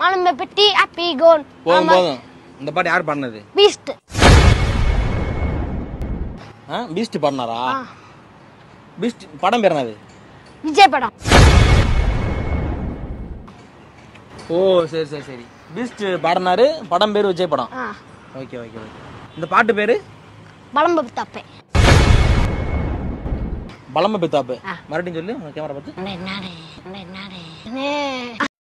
ஆனந்த பெட்டி happy cone. போதும் போதும். இந்த பாட்டு யார் பாடினது? பீஸ்ட். பீஸ்ட் பாடினாரா? பீஸ்ட் படம் பேர் என்னது? விஜய் படம். ஓ சரி சரி சரி. பீஸ்ட் பாடினாரு, படம் பேர் விஜய் படம். Okay okay okay. இந்த பாட்டு பேரு? பலம்ப பித்தாப்பே. பலம்ப பித்தாப்பு. மறுபடியும் சொல்லு, கேமரா பார்த்து.